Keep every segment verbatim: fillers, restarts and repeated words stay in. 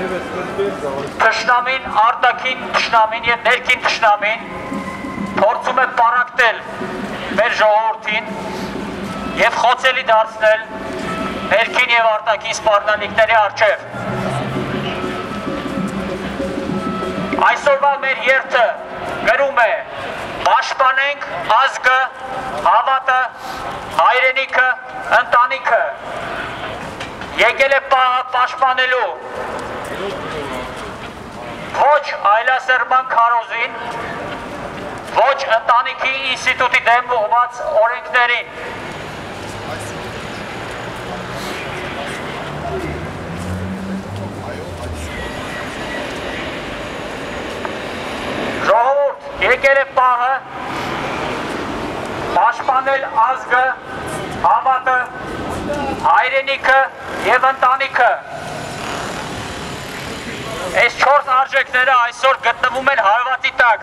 Թշնամին, արտաքին թշնամին և ներքին թշնամին փորձում է պարակտել մեր ժողովրդին և խոցելի դարձնել ներքին և արտաքին սպառնալիքների առջև։ Այսօրվա մեր երթը գրում է պաշտպանենք ազգը, հավատը, հայրենիքը, ընտանիքը։ Եկել է պահը պաշտպանելու ոչ այլասերման քարոզին, ոչ ընտանիքի ինստիտուտի դեմ ուղղված օրենքներին։ Ժողովուրդ, եկել է պահը պաշտպանել ազգը, հավատը, հայրենիքը և ընտանիքը։ Այս չորս արժեքները այսօր գտնվում են հարվածի տակ։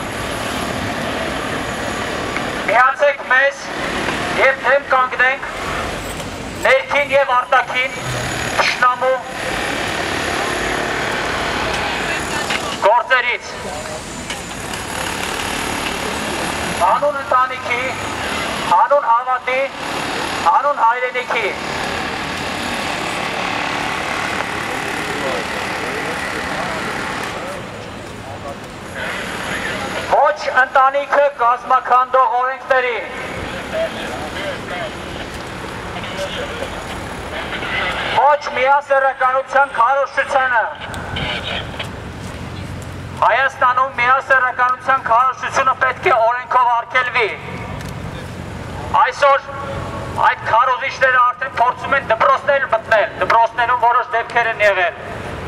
Միացեք մեզ և դեմ կանգնենք ներքին և արտաքին թշնամու գործերից։ Հանուն ընտանիքի, հանուն հավատի, հանուն հայրենիքի։ Ոչ ընտանիքը կազմաքանդող օրենքների, ոչ միասեռականության քարոզչությանը։ Հայաստանում միասեռականության քարոզչությունը պետք է օրենքով արգելվի։ Այսօր այդ քարոզիչները արդեն փորձում են դպրոցներ մտնել, դպրոցներում որոշ դեպքեր են եղել։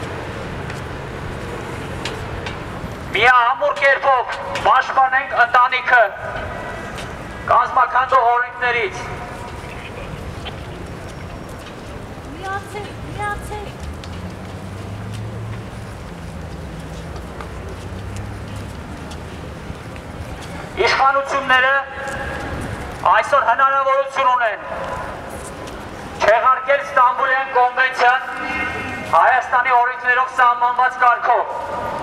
Միահամուռ կերպով պաշտպանենք ընտանիքը կազմաքանդող օրենքներից։ Միացեք, միացեք։ Իշխանությունները այսօր հնարավորություն ունեն չեղարկել Ստամբուլյան կոնվենցիան Հայաստանի օրենքներով սահմանված կարգով։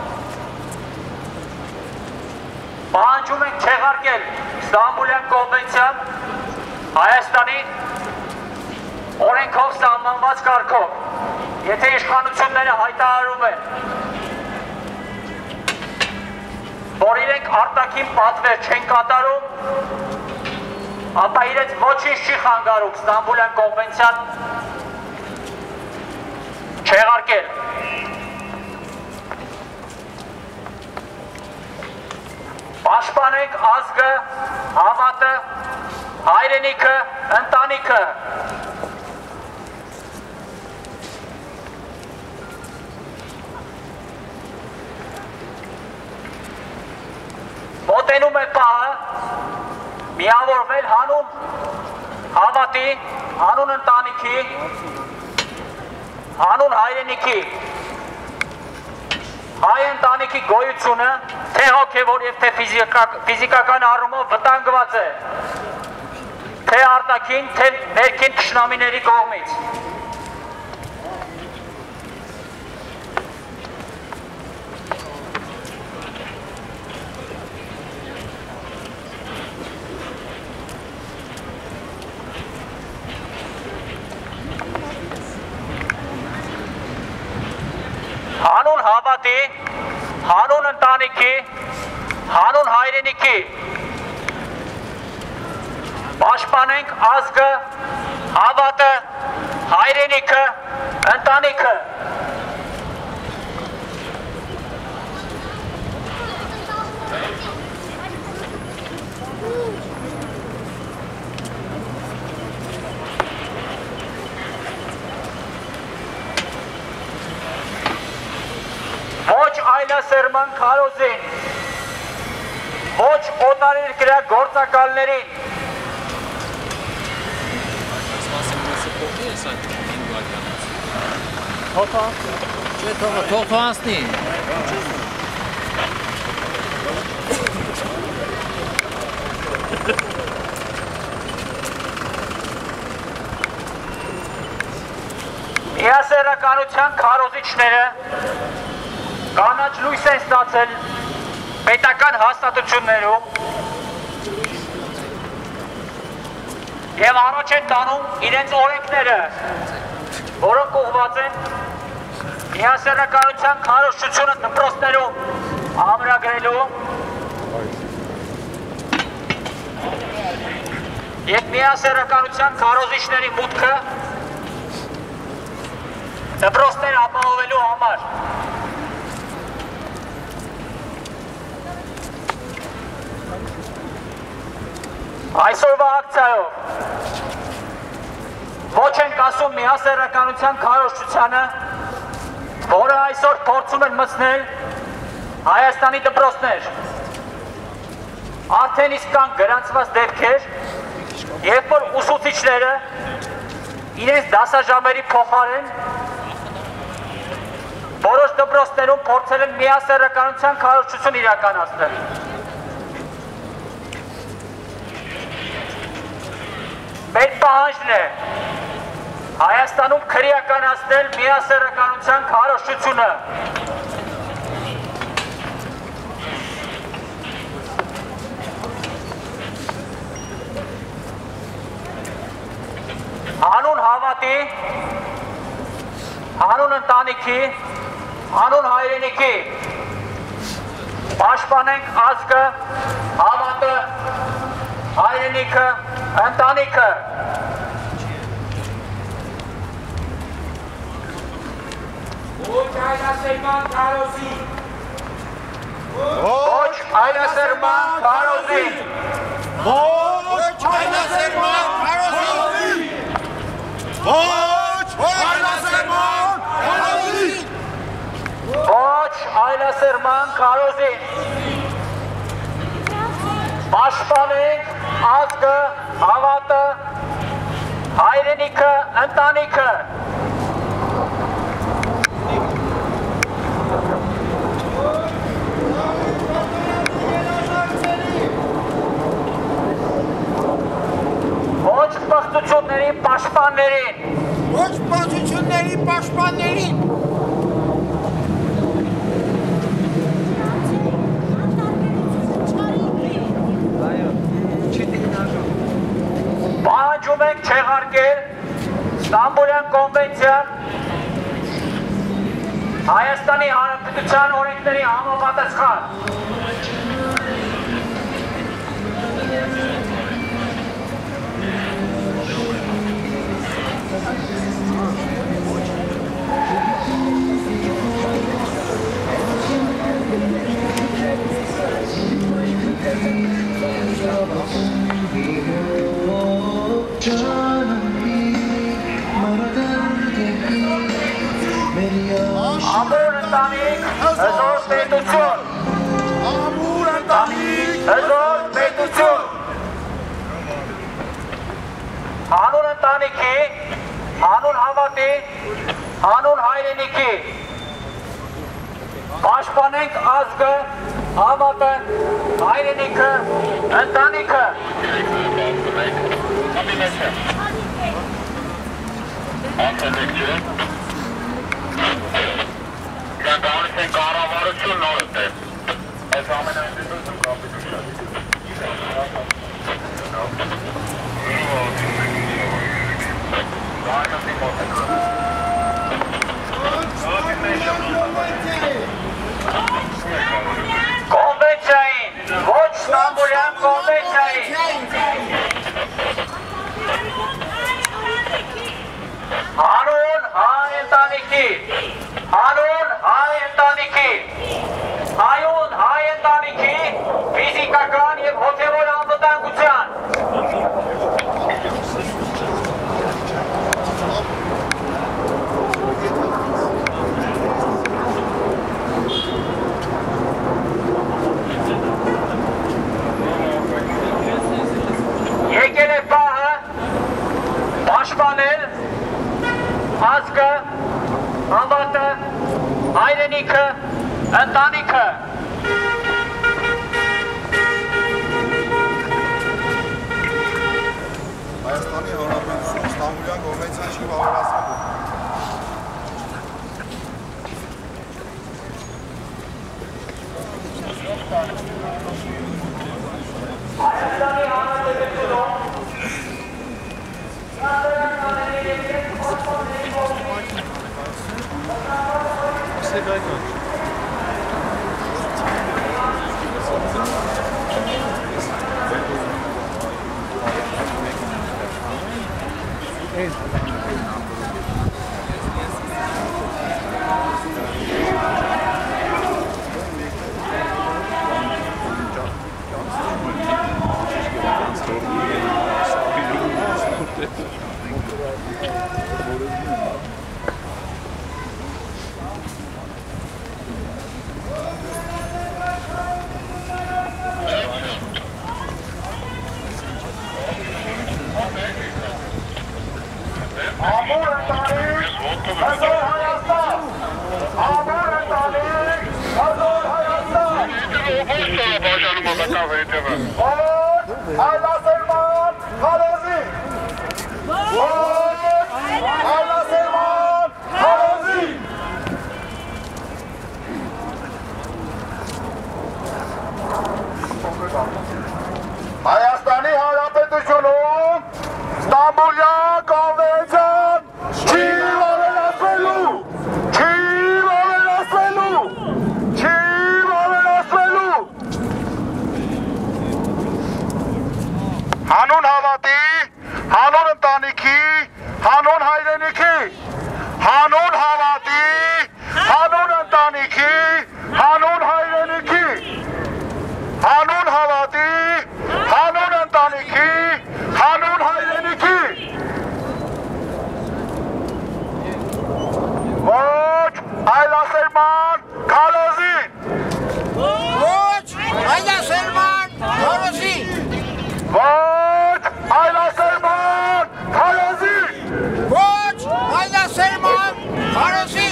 Պահանջում ենք չեղարկել Ստամբուլյան կոնվենցիան Հայաստանի օրենքով սահմանված կարգով։ Եթե իշխանությունները հայտարարում են, որ իրենք արտաքին պատվեր չեն կատարում, ապա իրենց ոչինչ չի խանգարում Ստամբուլյան կոնվենցիան չեղարկել։ Պաշտպանենք ազգը, հավատը, հայրենիքը, ընտանիքը։ Մոտենում է պահը միավորվել հանուն հավատի, հանուն ընտանիքի, հանուն հայրենիքի։ Հայ ընտանիքի գոյությունը թե հոգևոր և թե ֆիզիկական առումով վտանգված է, թե արտաքին, թե ներքին թշնամիների կողմից։ Հանուն հավատի, հանուն ընտանիքի, հանուն հայրենիքի պաշտպանենք ազգը, հավատը, հայրենիքը, ընտանիքը։ Ոչ այլասերման քարոզին, ոչ օտարերկրյա գործակալներին, թող թողանցնի։ Միասեռականության քարոզիչները կանաչ լույս են ստացել պետական հաստատություններում և առաջ են տանում իրենց օրենքները, որոնք ուղղված են միասեռականության քարոզչությունը դպրոցներում ամրագրելու և միասեռականության քարոզիչների մուտքը դպրոցներ ապահովելու համար։ Այսօրվա ակցիայով ոչ ենք ասում միասեռականության քարոզչությանը, որը այսօր փորձում են մտցնել Հայաստանի դպրոցներ։ Արդեն իսկ կան գրանցված դեպքեր, երբ որ ուսուցիչները իրենց դասաժամերի փոխարեն որոշ դպրոցներում փորձել են միասեռականության քարոզչություն իրականացնել։ Մեր պահանջն է Հայաստանում քրեականացնել միասեռականության քարոզչությունը։ Հանուն հավատի, հանուն ընտանիքի, հանուն հայրենիքի պաշտպանենք ազգը, հավատը, հայրենիքը, ընտանիքը։ Ոչ այլասերման քարոզի։ Ոչ այլասերման քարոզի։ Ոչ այլասերման քարոզի։ Ոչ այլասերման քարոզի։ Ոչ այլասերման քարոզի։ Պաշտպանենք ազգը, հավատը, հայրենիքը, ընտանիքը։ Ոչ պղծությունների պաշտպաններին։ Ոչ պաշտությունների պաշտպաններին։ Պահանջում ենք չեղարկել Ստամբուլյան կոնվենցիան Հայաստանի Հանրապետության օրենքների համապատասխան։ Ամուր ընտանիք, հզոր պետություն։ Ամուր ընտանիք, հզոր պետություն։ Հանուն ընտանիքի, հանուն հավատի, հանուն հայրենիքի պաշտպանենք ազգը, հավատը, հայրենիքը, ընտանիքը։ Կանգանից են կառավարություն նորդ է, այս ամենայնտեսություն կապիտուշան։ Կոնվենցիային, ոչ Ստամբուլյան կոնվենցիային։ Հանուն հայ ընտանիքի, հանուն հայ ընտանիքի, հայուն հայ ընտանիքի ֆիզիկական և հոգևոր անվտանգության։ Եկել է պահը պաշտպանել ազգը, հավատը, հայրենիքը, ընտանիքը։ Հայաստանի Հանրապետություն Ստամբուլյան կոնվենցիան չի վավերացնում։ Հայաստանի Հանրապետությունում Ստամբուլյան կոնվենցիան չի վավերացվելու, չի վավերացվելու, չի վավերացվելու։ Հանուն հավատի, հանուն ընտանիքի, հանուն հայրենիքի, հանուն հավատի, հանուն ընտանիքի, հանուն հայրենիքի, հանուն հավատի, հանուն ընտանիքի, հանուն հայրենիքի։ Ոչ այլասերման քարոզին։ Ոչ այլասերման քարոզին։ Ոչ այլասերման քարոզին։ Ոչ այլասերման քարոզին։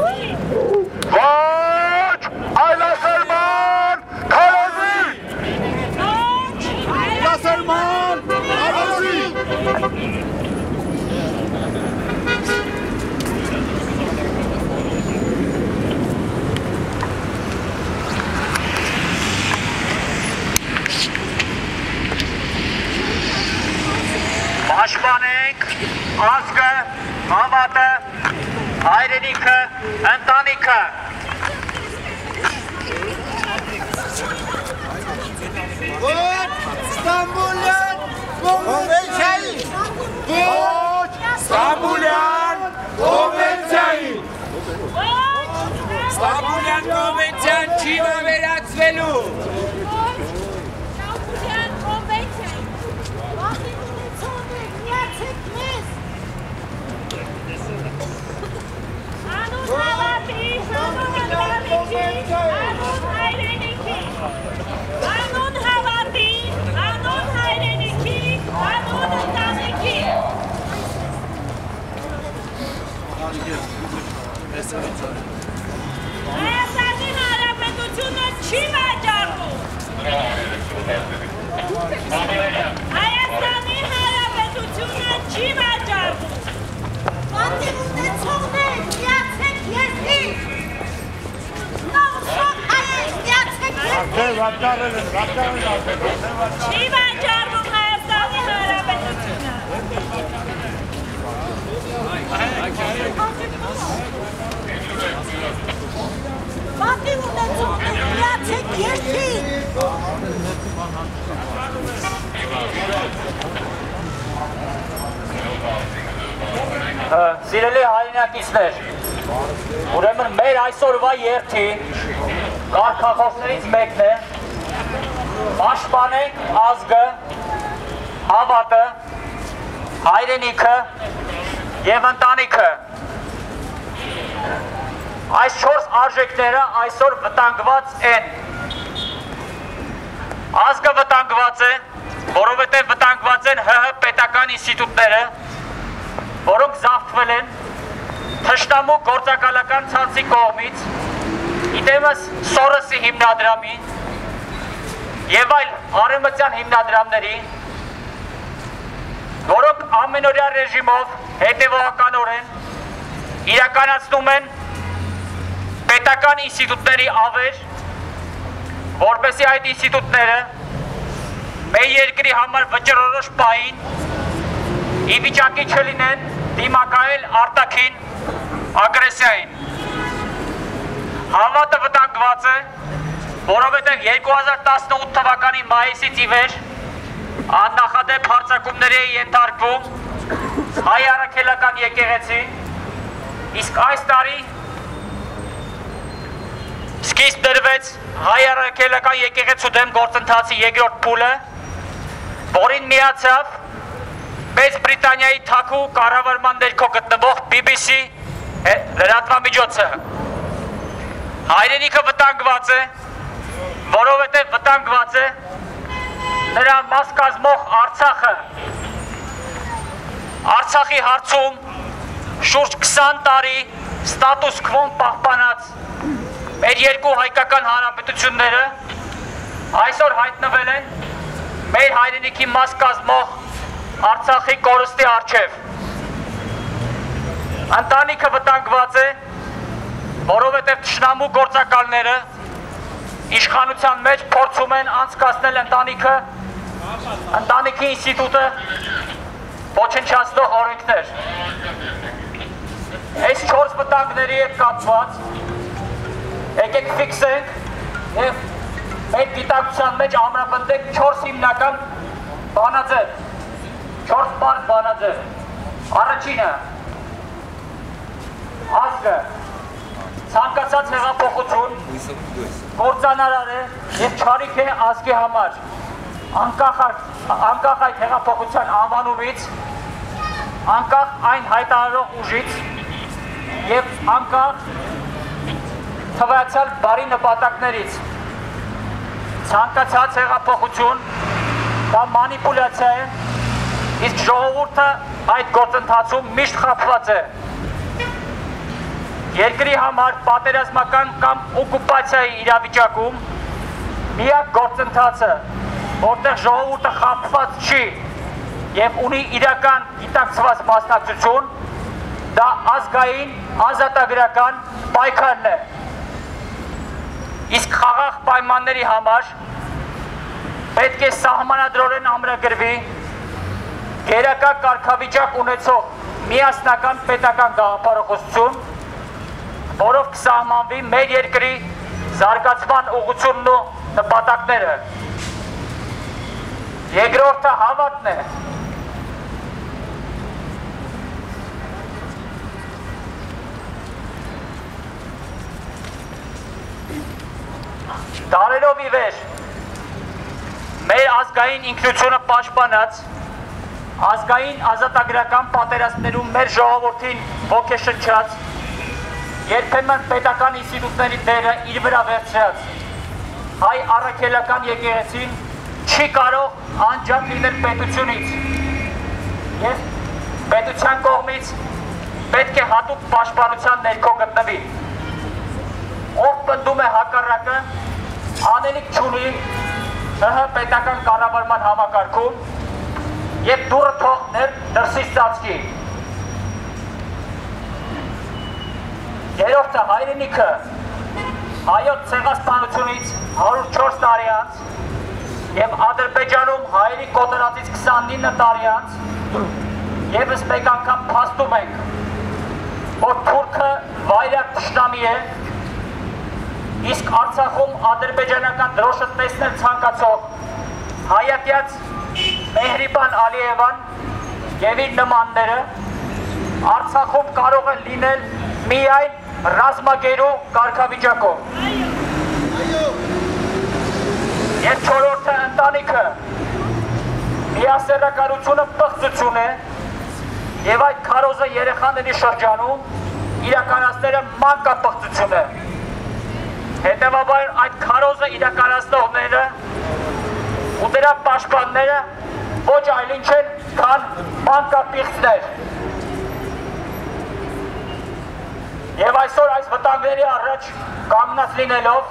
Ոչ այլասերման քարոզին։ Այլասերման քարոզին։ Պաշտպանենք ազգը, հավատը, հայրենիքը, ընտանիքը։ Ոչ Ստամբուլյան կոնվենցիային։ Ոչ Ստամբուլյան կոնվենցիային։ Ստամբուլյան կոնվենցիան չի վավերացվելու։ Ստամբուլյան կոնվենցիան։ Ախի ունեցողներ, միացեք մեզ։ Հանուն հավատի, հանուն ընտանիքի, հանուն հայրենիքի։ Հանուն հավատի, հանուն հայրենիքի, հանուն ընտանիքի։ Հայաստանի Հանրապետությունը չի վաճառվում։ Հայաստանի Հանրապետությունը չի վաճառվում։ Պատիվ ունեցողներ, միացեք եզին։ Նավուսող հայեր, միացեք եզին։ Չի վաճառվում Հայաստանի Հանրապետությունը։ Պատիվ ունեցողներ, միացեք եզին։ Սիրելի հայրենակիցներ, ուրեմն մեր այսօրվա երթի կարգախոսներից մեկն է պաշտպանենք ազգը, հավատը, հայրենիքը եւ ընտանիքը։ Այս չորս արժեքները այսօր վտանգված են։ Ազգը վտանգված է, որովհետև վտանգված են ՀՀ պետական ինստիտուտները, որոնք զավթվել են թշնամու գործակալական ցանցի կողմից, իդեմս Սորոսի հիմնադրամի եւ այլ արևմտյան հիմնադրամների, որոնք ամենօրյա ռեժիմով հետևողականորեն իրականացնում են պետական ինստիտուտների ավեր որպեսզի այդ ինստիտուտները մեր երկրի համար վճռորոշ պահին ի վիճակի չլինեն դիմակայել արտաքին ագրեսիային։ Հավատը վտանգված է, որովհետև երկու հազար տասնութ թվականի մայիսից ի վեր աննախադեպ հարձակումների է ենթարկվում հայ առաքելական եկեղեցին, իսկ այս տարի սկիզբ դրվեց հայ առաքելական եկեղեցու դեմ գործընթացի երկրորդ փուլը, որին միացավ Մեծ Բրիտանիայի թաքու կառավարման ներքո գտնվող բի բի սի լրատվամիջոցը։ Հայրենիքը վտանգված է, որովհետև վտանգված է նրա մաս կազմող Արցախը։ Արցախի հարցում շուրջ քսան տարի ստատուս քվոն պահպանած մեր երկու հայկական հանրապետությունները այսօր հայտնվել են մեր հայրենիքի մաս կազմող Արցախի կորստի առջև։ Ընտանիքը վտանգված է, որովհետև թշնամու գործակալները իշխանության մեջ փորձում են անցկացնել ընտանիքը, ընտանիքի ինստիտուտը ոչնչացնող օրենքներ։ Այս չորս վտանգների հետ կապված եկեք ֆիքսենք և մեր գիտակցության մեջ ամրապնդենք չորս հիմնական բանաձև, չորս պարզ բանաձև։ Առաջինը ազգը, ցանկացած հեղափոխություն կործանարար է և չարիք է ազգի համար, անկախ այդ հեղափոխության անվանումից, անկախ այն հայտարարող ուժից և անկախ թվայացյալ բարի նպատակներից։ Ցանկացած հեղափոխություն դա մանիպուլյացիա է, իսկ ժողովուրդը այդ գործընթացում միշտ խաբված է։ Երկրի համար պատերազմական կամ օկուպացիայի իրավիճակում միակ գործընթացը, որտեղ ժողովուրդը խաբված չի և ունի իրական գիտակցված մասնակցություն, դա ազգային ազատագրական պայքարն է։ Իսկ խաղաղ պայմանների համար պետք է սահմանադրորեն ամրագրվի գերակա կարգավիճակ ունեցող միասնական պետական գաղափարախոսություն, որով կսահմանվի մեր երկրի զարգացման ուղղությունն ու նպատակները։ Երկրորդը հավատն է։ Դարերով ի վեր մեր ազգային ինքնությունը պաշտպանած, ազգային ազատագրական պատերազմներում մեր ժողովրդին ոգեշնչած, երբեմն պետական ինստիտուտների դերը իր վրա վերցրած հայ առաքելական եկեղեցին չի կարող անջատ լինել պետությունից և պետության կողմից պետք է հատուկ պաշտպանության ներքո գտնվի։ Ով պնդում է հակառակը, անելիք չունի ՀՀ պետական կառավարման համակարգում և դուռը թողներ դրսից ծածկի։ Երրորդը հայրենիքը հայոց ցեղասպանությունից հարյուր չորս տարի անց և Ադրբեջանում հայերի կոտորածից քսանինը տարի անց ևս մեկ անգամ փաստում ենք, որ թուրքը վայրագ թշնամի է, իսկ Արցախում ադրբեջանական դրոշը տեսնել ցանկացող հայատյաց Մեհրիբան Ալիևան և իր նմանները Արցախում կարող են լինել միայն ռազմագերու կարգավիճակով։ Եվ չորրորդը ընտանիքը միասեռականությունը պղծություն է և այդ քարոզը երեխաների շրջանում իրականացնելը մանկապղծություն է։ Հետևաբար այդ քարոզը իրականացնողները ու դրա պաշտպանները ոչ այլ ինչ են, քան մանկապիղծներ։ Եվ այսօր այս վտանգների առաջ կանգնած լինելով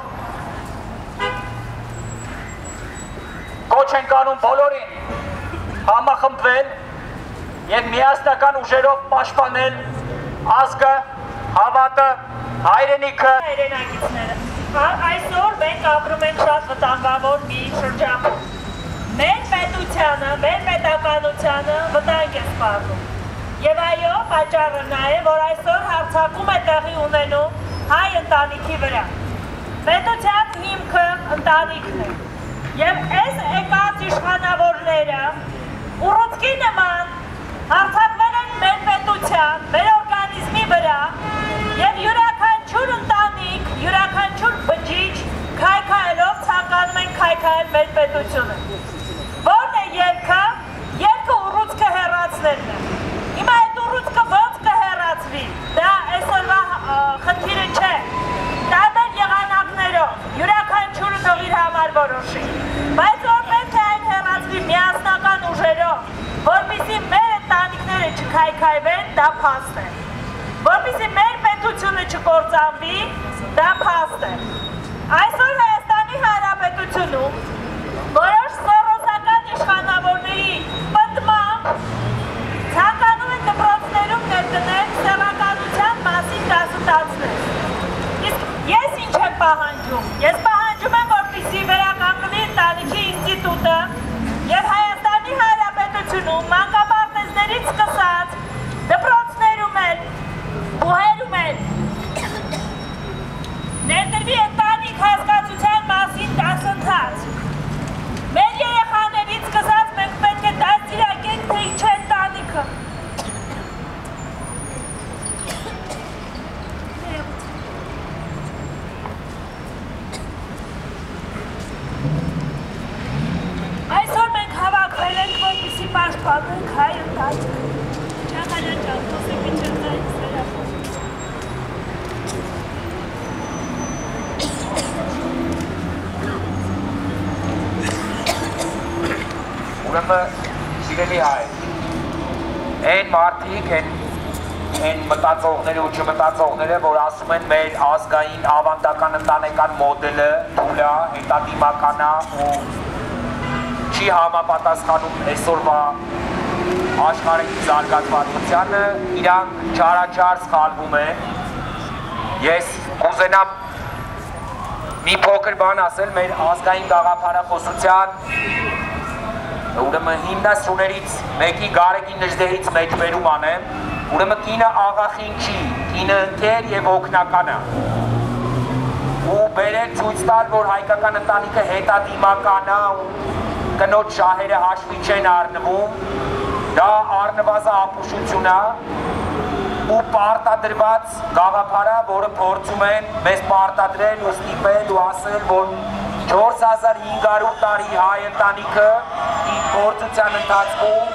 կոչ ենք անում բոլորին համախմբվել և միասնական ուժերով պաշտպանել ազգը, հավատը, հայրենիքը։ Հայրենակիցները Այսօր մենք ապրում ենք շատ վտանգավոր մի շրջանում։ Մեր պետությանը, մեր պետականությանը վտանգ է սպառնում։ Եվ այո, պատճառը նա է, որ այսօր հարձակում է տեղի ունենում հայ ընտանիքի վրա։ Պետության հիմքը ընտանիքն է։ Եվ այս եկած իշխանավորները ուռուցքի նման հարձակվել են մեր պետության, մեր օրգանիզմի վրա եւ յուրաքանչյուր ընտանիք, յուրաքանչյուր բջիջ քայքայելով ցանկանում են քայքայել մեր պետությունը։ Ո՞րն է ելքը։ Ելքը ուռուցքը հեռացնելն է։ Հիմա այդ ուռուցքը ո՞նց կհեռացվի։ Դա այսօրվա խնդիրը չէ։ Տարբեր եղանակներով յուրաքանչյուրը թող իր համար որոշի։ Բայց որ պետք է այն հեռացվի միասնական ուժերով, որպեսզի մեր ընտանիքները չքայքայվեն, դա փաստ է։ Որպեսզի մեր պետությունը չկործանվի, դա փաստ է։ Այսօր Հայաստանի Հանրապետությունում որոշ սեռոսական իշխանավորների պնդմամբ ցանկանում են դպրոցներում ներդնել սեռականության մասին դասընթացներ։ Իսկ ես ինչ եմ պահանջում։ Ես պահանջում եմ, որպեսզի վերականգնվի ընտանիքի ինստիտուտը եւ Հայաստանի Հանրապետությունում մանկապարտեզներից սկսած դպրոցներում էլ, բուհերում էլ ներդրվի ընտանիք հասկացության մասին դասընթաց։ Մեր երեխաներից սկսած մենք պետք է դաստիարակենք, թե ինչ է ընտանիքը։ Այսօր մենք հավաքվել ենք, որպեսզի պաշտպանենք հայ ընտանիքը։ Չախալյան ջան, խոսեք ինչ ընտանիքս վերապրում։ Ուրեմն սիրելի հայ, այն մարդիկ, այն մտածողները ու չմտածողները, որ ասում են մեր ազգային ավանդական ընտանեկան մոդելը թույլ է, հետադիմական է ու չի համապատասխանում այսօրվա աշխարհի զարգացվածությանը, իրանք չարաչար սխալվում են։ Ես կուզենամ մի փոքր բան ասել մեր ազգային գաղափարախոսության ուրեմն հիմնասյուներից մեկի Գարեգին Նժդեհից մեջբերում անեմ, ուրեմն կինը աղախին չի, կինը ընկեր եւ օգնական է։ Ու բերել ցույց տալ, որ հայկական ընտանիքը հետադիմական է ու կնոջ շահերը հաշվի չեն առնվում, դա առնվազն ապուշություն է ու պարտադրված գաղափար է, որը փորձում են մեզ պարտադրել ու ստիպել ու ասել, որ չորս հազար հինգ հարյուր տարի հայ ընտանիքը իր գործության ընթացքում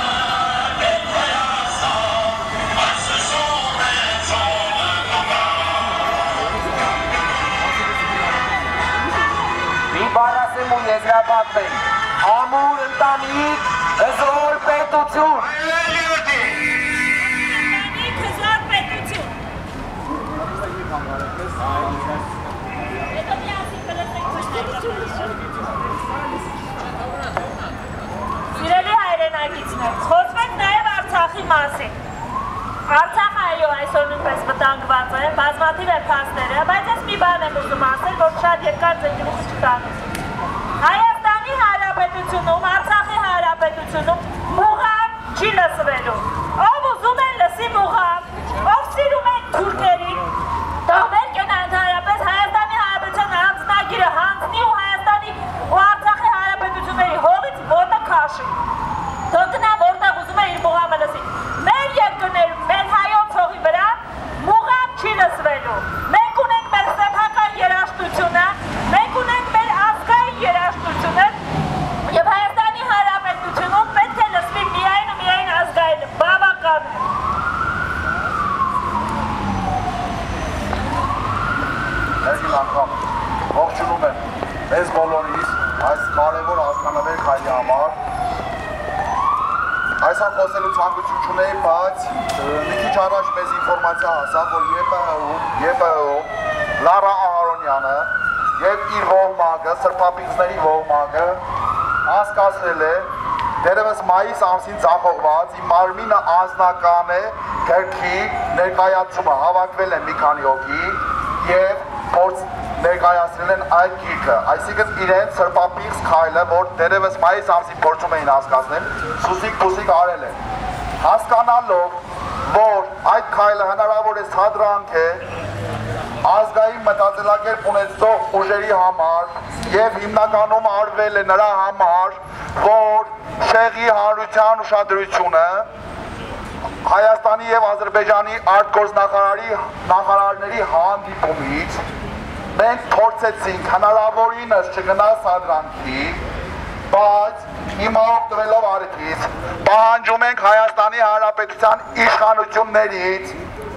մի բառ ասեմ ու եզրափակվեմ, ամուր ընտանիք, հզոր պետություն։ Հզոր պետություն։ Սիրելի հայրենակիցներ, խոսվենք նաև Արցախի մասին։ Արցախը այո այսօր նույնպես վտանգված է, բազմաթիվ է փաստերը, բայց ես մի բան եմ ուզում ասել, որ շատ երկար ձգնուց չտանեմ։ Հայաստանի Հանրապետությունում, Արցախի Հանրապետությունում մուղամ չի լսվելու։ Ով ուզում է լսի մուղամ, ով սիրում է թուրքերին, թողներ կենա ընդհանրապես Հայաստանի Հանրապետության հանձնագիրը հանձնի ու Հայաստանի ու Արցախի Հանրապետությունների հողից ոտը քաշի։ Թող գնա որտեղ ուզում է իր մուղամը լսի։ Մեր երկրներում, մեր հայոց հողի վրա մուղամ չի լսվելու։ Մենք ունենք մեր սեփական երաժշտությունը, մենք ունենք մեր ազգային երաժշտությունը եւ Հայաստանի Հանրապետությունում պետք է լսվի միայն ու միայն ազգային բավական է։ Ներքին անգամ ողջունում եմ մեզ բոլորիս այս կարևոր ազգանավեր քայլի համար։ Այսօր խոսելու ցանկություն չունեի, բայց մի քիչ առաջ մեզ ինֆորմացիա հասավ, որ ԵՊՀ-ում Լարա Ահարոնյանը եւ իր ողմակը, սրբապիքների ողմակը հասկացրել է դերևս մայիս ամսին ձախողված իմ մարմինը անձնական է գրքի ներկայացումը հավաքվել են մի քանի հոգի եւ գործ ներկայացրել են այդ գիրքը, այսինքն իրենց սրբապիղծ քայլը, որ դերևս մայիս ամսին փորձում էին հասկացնել, սուսիկ-պուսիկ արել են, հասկանալով, որ այդ քայլը հնարավոր է սադրանք է ազգային մտածելակերպ ունեցող ուժերի համար եւ հիմնականում արվել է նրա համար, որ Շեղի հանրության ուշադրությունը Հայաստանի եւ Ադրբեջանի արտգործնախարարի նախարարների հանդիպումից մենք փորձեցինք հնարավորինս չգնալ սադրանքի, բայց հիմա օգտվելով առիթից պահանջում ենք Հայաստանի Հանրապետության իշխանություններից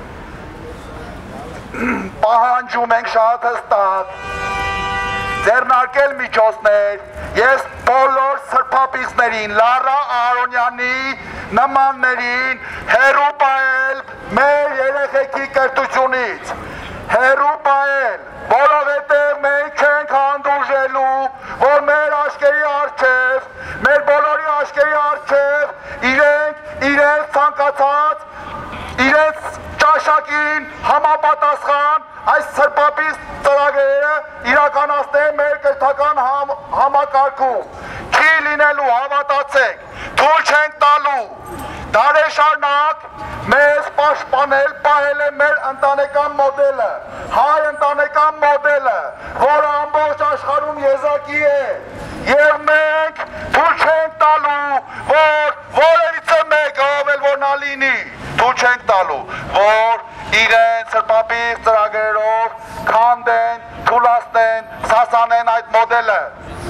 պահանջում ենք շատ հստակ ձեռնարկել միջոցներ, ես բոլոր սրբապիղծներին, Լարա Արոնյանի նմաններին հեռու պահել մեր երեխեքի կրթությունից, հեռու պահել, որովհետև մենք չենք հանդուրժելու, որ մեր աշկերի առջև, մեր բոլորի աշկերի առջև իրենք իրենց ցանկացած, իրենց ճաշակին համապատասխան այս սրբապիղծ ծրագրերը իրականացնեն մեր կրթական համ, համակարգում, չի լինելու, հավատացեք, թույլ չենք տալու, դարեշարնակ մեզ պաշտպանել, պահել է մեր ընտանեկան մոդելը, հայ ընտանեկան մոդելը, որը ամբողջ աշխարհում եզակի է, եւ մենք թույլ չենք տալու, որ որևիցե մեկը ավել որ նա լինի, թույլ չենք տալու, որ իրեն սրբապիղծ ծրագրերով քանդեն, թուլացնեն, սասանեն այդ մոդելը,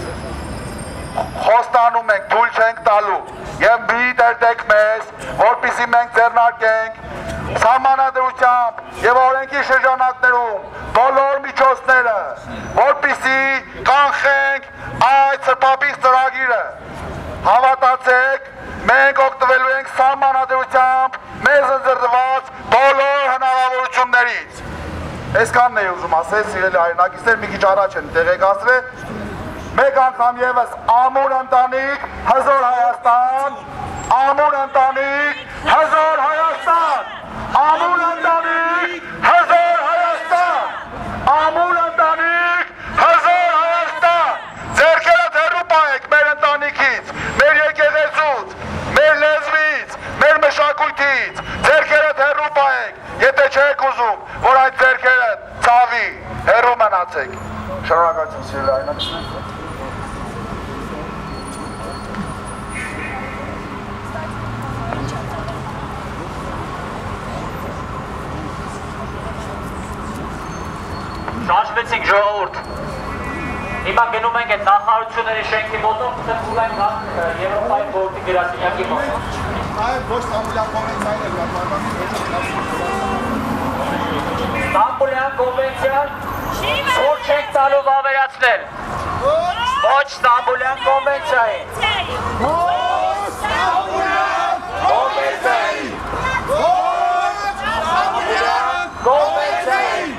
խոստանում ենք, թույլ չենք տալու եւ մի դերտեք մեզ, որպեսզի մենք ձեռնարկենք սահմանադրությամբ եւ օրենքի շրջանակներում բոլոր միջոցները, որպեսզի կանխենք այդ սրբապիղծ ծրագիրը, հավատացեք, մենք օգտվելու ենք սահմանադրությամբ մեզ ընձեռված բոլոր հնարավորություններից։ Այսքանն էի ուզում ասել, սիրելի հայրենակիցներ, մի քիչ առաջ են տեղեկացրել, մեկ անգամ եւս ամուր ընտանիք, հզոր Հայաստան, ամուր ընտանիք, հզոր Հայաստան, ամուր ընտանիք, հզոր Հայաստան, ամուր ընտանիք, հզոր Հայաստան, ձեռքերը հեռու պահեք մեր ընտանիքից, մեր եկեղեցուց, մեր լեզվից, մեր մշակույթից, ձեռքերը հեռու պահեք, եթե չեք ուզում, որ այդ ձեռքերը ցավի, հեռու մնացեք։ Շնորհակալություն սիրելի հայրենակիցներ։ Շարժվեցինք ժողովուրդ, հիմա գնում ենք այդ նախարարությունների շենքի մոտով, ծրգուլ ենք Եվրոպայի բորդի գրասենյակի մոտով։ Այ ոչ Ստամբուլյան կոնվենցիան է Ստամբուլյան կոնվենցիան որ չենք տալու վավերացնել, ոչ Ստամբուլյան կոնվենցիային, Ոչ Ստամբուլյան կոնվենցիային, ոչ Ստամբուլյան կոնվենցիային,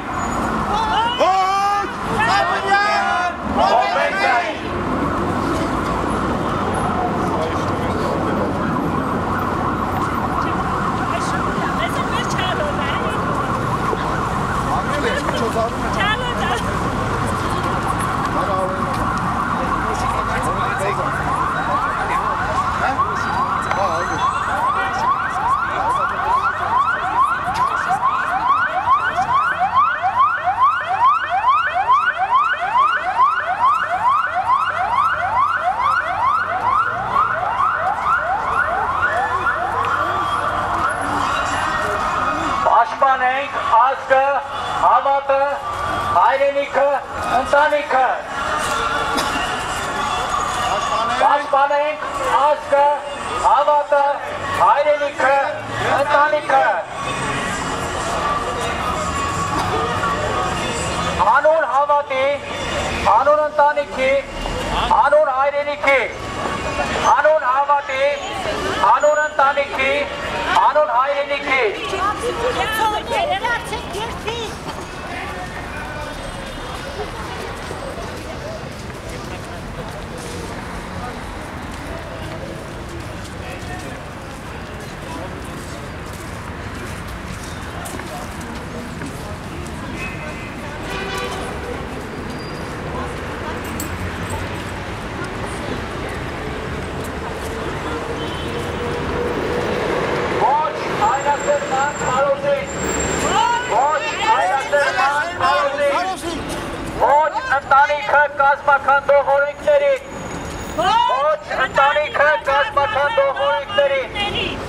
պաշտպանենք ազգը, հավատը, հայրենիքը, ընտանիքը։ Պաշտպանենք ազգը, հավատը, հայրենիքը, ընտանիքը։ Անուն հավատի, անուն ընտանիքի, անուն հայրենիքի, անուն հավատի, անուն ընտանիքի, անուն հայրենիքի։ կազմաքանդող օրենքներին։ Ոչ ընտանիքը կազմաքանդող օրենքներին։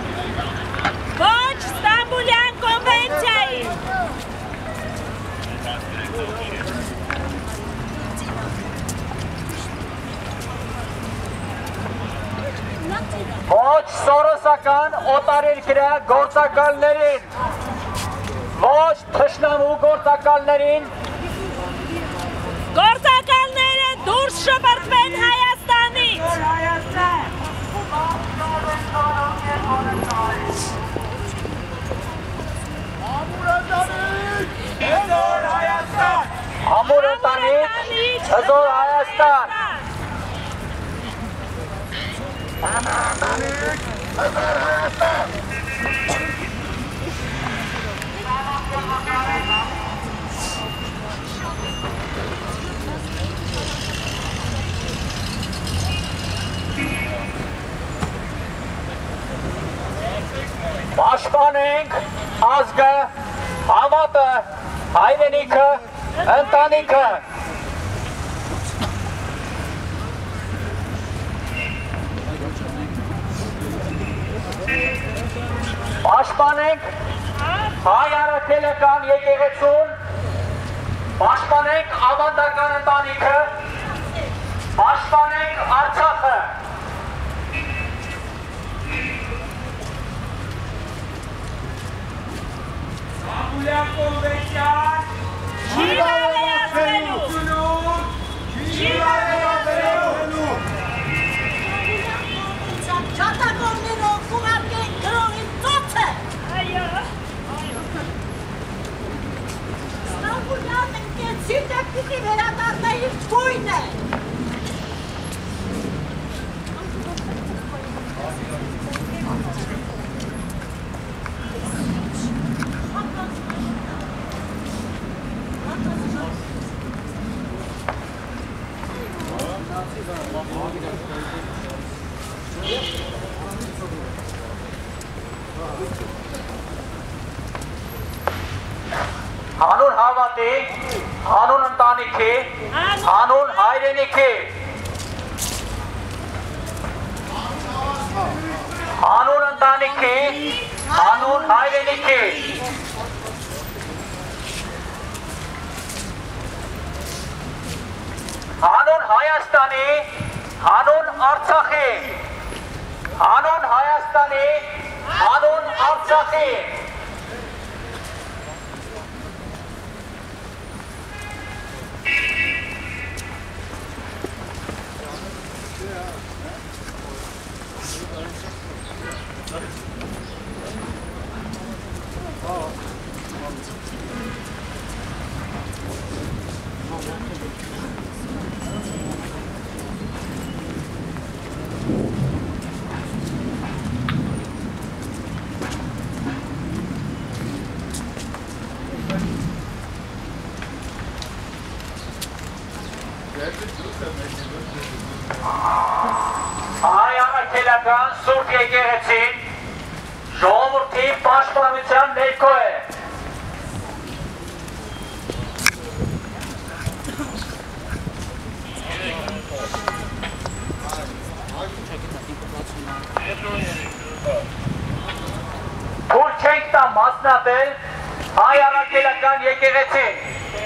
Ոչ Ստամբուլյան կոնվենցիային։ Ոչ սորոսական օտարերկրյա գործակալներին, ոչ թշնամու գործակալներին, Գործակալները դուրս շպրտվեն Հայաստանից։ Ամուր ընտանիք, հզոր Հայաստան։ Պաշտպանենք ազգը, հավատը, հայրենիքը, ընտանիքը։ Պաշտպանենք հայ առաքելական եկեղեցուն, պաշտպանենք ավանդական ընտանիքը, պաշտպանենք Արցախը։ Ստամբուլյան կոնվենցիան Շիրավեացվելու։ Շիրավեացվելու։ Չատակողներով կուղարկեն գրողին ծոցը։ Այո։ Ստամբուլյան ընկեցի դեպ պիտի վերադառնա իր թույնը։ Հանուն հավատի, հանուն ընտանիքի, հանուն հայրենիքի, հանուն ընտանիքի, հանուն հայրենիքի, հանուն Հայաստանի, հանուն Արցախի, հանուն Հայաստանի, հանուն Արցախի, Հայ առաքելական Սուրբ եկեղեցին ժողովրդի պաշտպանության ներքո է։ Թույլ չենք տա մասնատել հայ առաքելական եկեղեցին։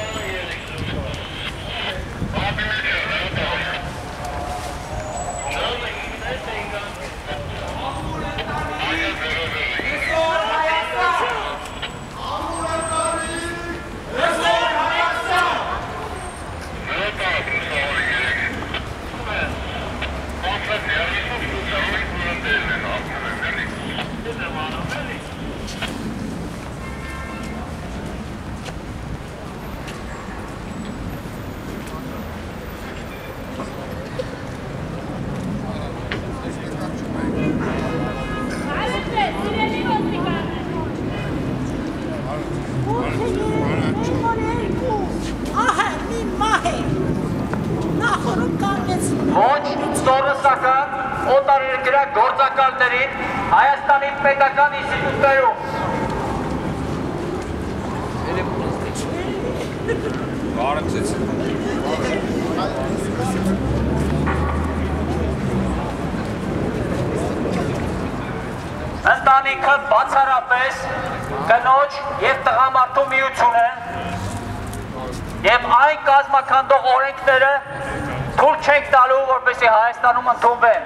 Ոչ սորոսական օտարերկրյա գործակալներին Հայաստանի պետական ինստիտուտներում։ Ընտանիքը բացառապես կնոջ և տղամարդու միություն է և այն կազմաքանդող օրենքները թույլ չենք տալու, որպեսզի Հայաստանում ընդունվեն։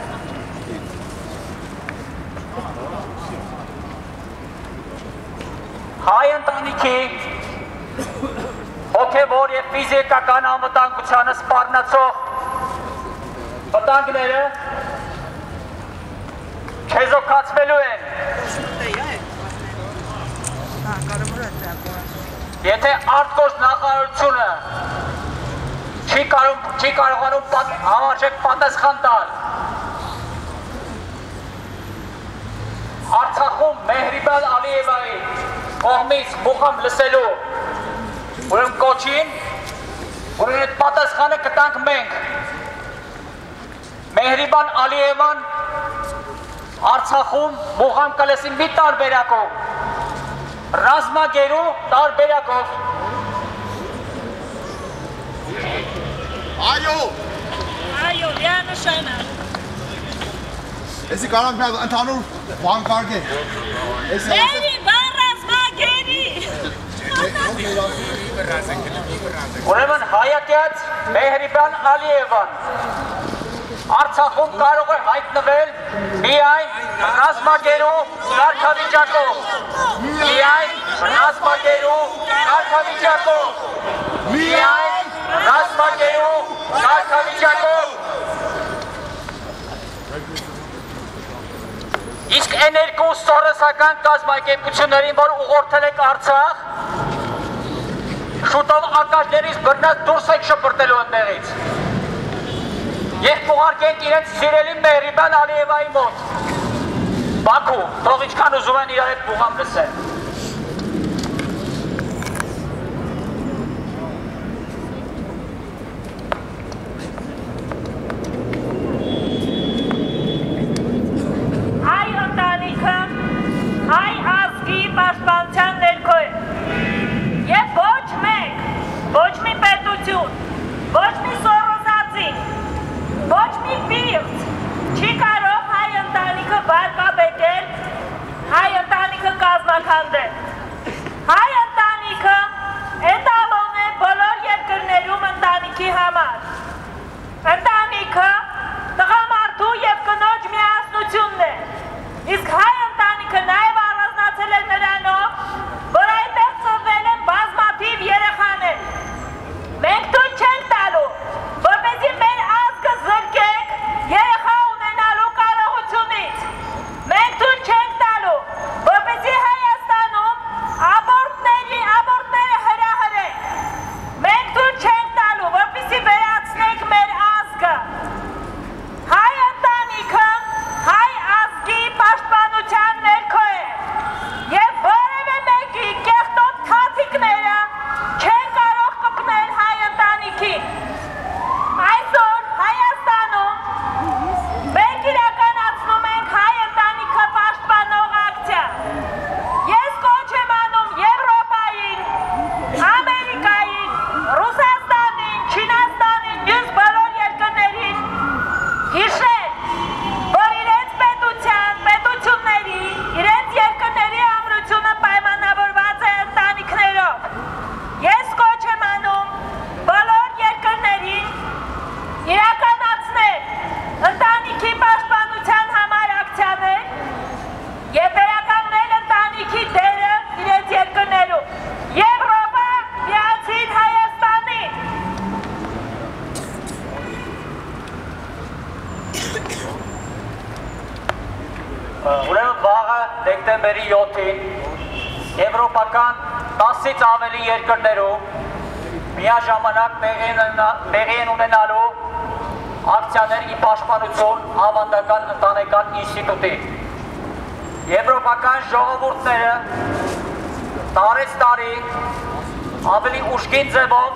Հայ ընտանիքի հոգևոր և ֆիզիկական անվտանգությանը սպառնացող վտանգները չեզոքացվելու են։ Եթե արտգործ նախարարությունը չի կարողանում համարժեք պատասխան տալ Արցախում Մեհրիբան Ալիևայի կողմից Մուխամ լսելու ուրեմն կոչին, ուրեմն այդ պատասխանը կտանք մենք։ Մեհրիբան Ալիևան Արցախում Մուխամ կլսի մի տարբերակով, ռազմագերու տարբերակով։ Այո։ Այո, միանշանակ։ Էսի կարանք միած ընդհանուր բան կարգենք։ Մերի բան ռազմագերի։ Ուրեմն հայատյաց Մեհրիբան Ալիևան Արցախում կարող է հայտնվել միայն ռազմագերու կարգավիճակով։ Միայն ռազմագերու կարգավիճակով։ Միայն ռազմագերու կարգավիճակով։ Իսկ այն երկու սորոսական կազմակերպություններին, որ ուղղորդել եք Արցախ, շուտով ակաշներից բռնած դուրս եք շպրտելու ընդեղից։ Եվ կուղարկենք իրենց սիրելի Մեհրիբան Ալիևայի մոտ։ Բաքու, թող ինչքան ուզում են իրար հետ Մուխամ լսեն։ Հայ ընտանիքը հայ ազգի պաշտպանության ներքո է։ Եվ ոչ մեկ, ոչ մի պետություն, ոչ մի սորոսացի, ոչ մի պիղծ չի կարող հայ ընտանիքը վարկաբեկել, հայ ընտանիքը կազմաքանդել։ Հայ ընտանիքը էտալոն է բոլոր երկրներում ընտանիքի համար։ Ընտանիքը տղամարդու և կնոջ միասնությունն է։ Իսկ հայ ընտանիքը նաև առանձնացել է նրանով, որ այնտեղ ծնվել են բազմաթիվ երեխաներ։ Մենք թույլ չենք տալու, որպեսզի մեր ազգը զրկեք երեխա ունենալու կարողությունից։ Մենք թույլ չենք տալու, որպեսզի Հայաստանում աբորտների աբորտները հրահրենք։ Մենք թույլ չենք տալու, որպեսզի վերացնենք մեր ազգը։ Հայ ընտանիքը հայ ազգի պաշտպանության ներքո է։ Եվ որևէ մեկի կեղտոտ թաթիկները չեն կարող կպնել հայ ընտանիքին։ Այսօր Հայաստանում մենք իրականացնում ենք հայ ընտանիքը պաշտպանող ակցիա։ Ես կոչ եմ անում Եվրոպային, Ամերիկային, Ռուսաստանին, Չինաստանին, մյուս բոլոր երկրներին հիշել, որ իրենց պետության, պետությունների, իրենց երկրների ամրությունը պայմանավորված է ընտանիքներով։ Ես կոչ եմ անում բոլոր երկրներին իրականացնել ընտանիքի պաշտպանության համար ակցիաներ և վերականգնել ընտանիքի դերը իրենց երկրներում։ Եվրոպա միացին Հայաստանին։ Ուրեմն վաղը դեկտեմբերի յոթին եվրոպական տասից ավելի երկրներում միաժամանակ տեղի են ունենալու ակցիաների պաշտպանություն ավանդական ընտանեկան ինստիտուտի։ Եվրոպական ժողովուրդները տարեց տարի ավելի ուժգին ձևով,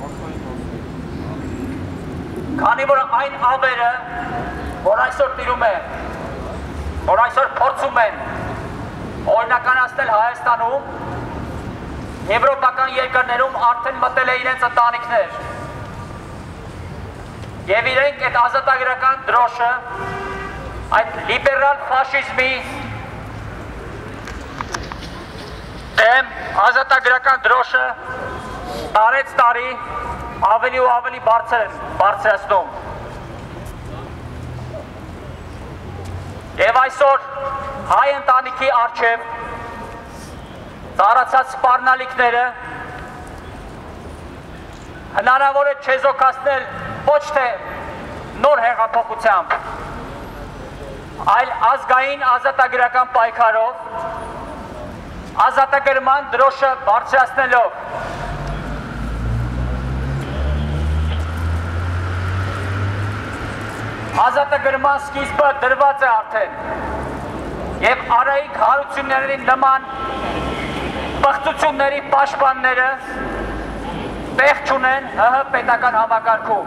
քանի որ այն աբերը, որ այսօր տիրում է, որ այսօր փորձում են օրինականացնել Հայաստանում, Եվրոպական երկրներում արդեն մտել է իրենց ընտանիքներ։ Եվ իրենք այդ ազատագրական դրոշը, այդ լիբերալ ֆաշիզմի դեմ ազատագրական դրոշը տարեց տարի ավելի ու ավելի բարձր են բարձրացնում։ Եվ այսօր հայ ընտանիքի առջև ծառացած սպառնալիքները հնարավոր է չեզոքացնել ոչ թե նոր հեղափոխությամբ, այլ ազգային ազատագրական պայքարով, ազատագրման դրոշը բարձրացնելով։ Ազատագրման սկիզբը դրված է արդեն և Արայիկ Հարությունների նման պղծությունների պաշտպանները տեղ չունեն ՀՀ պետական համակարգում։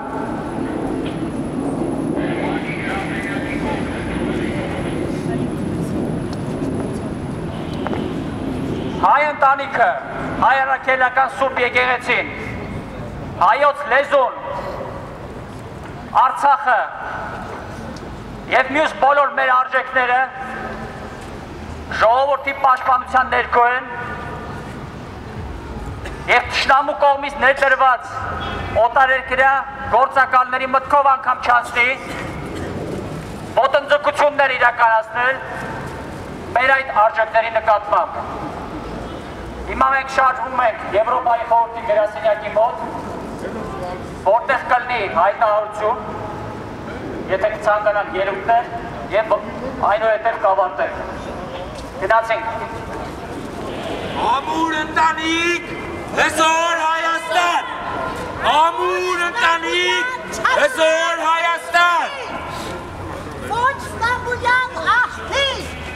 Հայ ընտանիքը, հայ առաքելական Սուրբ եկեղեցին, հայոց լեզուն, Արցախը և մյուս բոլոր մեր արժեքները ժողովրդի պաշտպանության ներքո են և թշնամու կողմից ներդրված օտարերկրյա գործակալների մտքով անգամ չանցնի ոտնձգություններ իրականացնել մեր այդ արժեքների նկատմամբ։ Հիմա մենք շարժվում ենք Եվրոպայի խորհրդի գրասենյակի մոտ, որտեղ կլինի հայտարարություն, եթե կցանկանան ելույթներ և այնուհետև կավարտենք։ Գնացինք։ Ամուր ընտանիք, հզոր Հայաստան։ Ամուր ընտանիք, հզոր Հայաստան։ Ոչ Ստամբուլյան աղբի։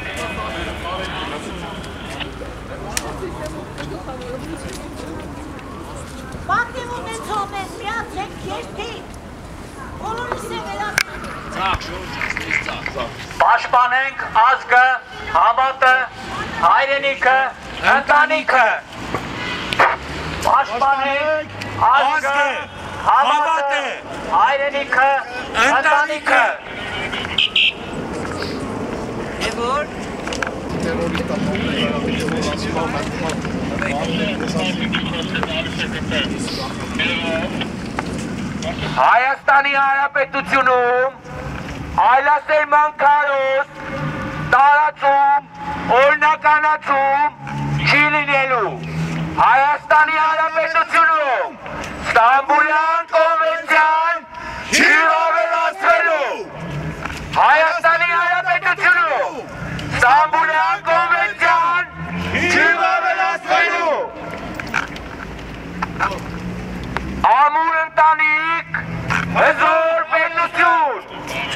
Պատիվ ունեցող ես միացեք երկիր, բոլորիս է վերապրել։ Պաշտպանենք ազգը, հավատը, հայրենիքը, ընտանիքը։ Պաշտպանենք ազգը, հավատը, հայրենիքը, ընտանիքը։ Հայաստանի Հանրապետությունում այլասերման քարոզ տարածում, օրինականացում չի լինելու։ Հայաստանի Հանրապետությունում Ստամբուլյան կոնվենցիան չի ավելացվելու։ Հայաստանի Հանրապետությունում Ստամբուլյան կոնվենցիան չի ավելացվելու։ Ամուր ընտանիք, հզոր պետություն։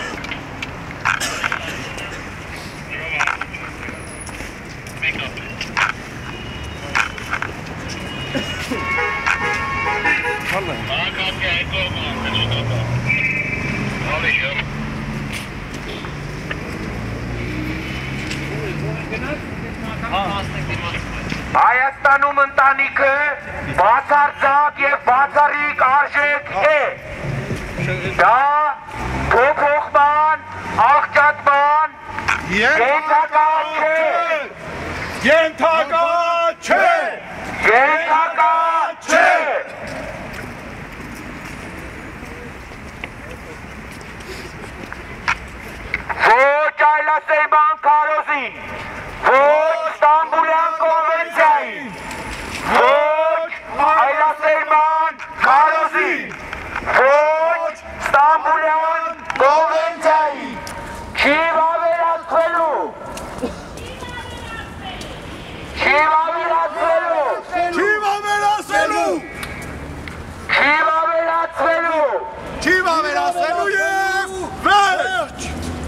Հայաստանում ընտանիքը բացարձակ և բացառիկ արժեք է։ Դա փոփոխման, աղճատման ենթակա չէ։ Ենթակա չէ։ Ենթակա չէ։ Ոչ այլասերման քարոզին, ոչ Ստամբուլյան կոնվենցիային, ոչ այլասերման քարոզին, ոչ Ստամբուլյան կոնվենցիային չի վավերացվելու։ Չի վավերացվելու։ Չի վավերացվելու։ Չի վավերացվելու։ Չի վավերացվելու և վերջ։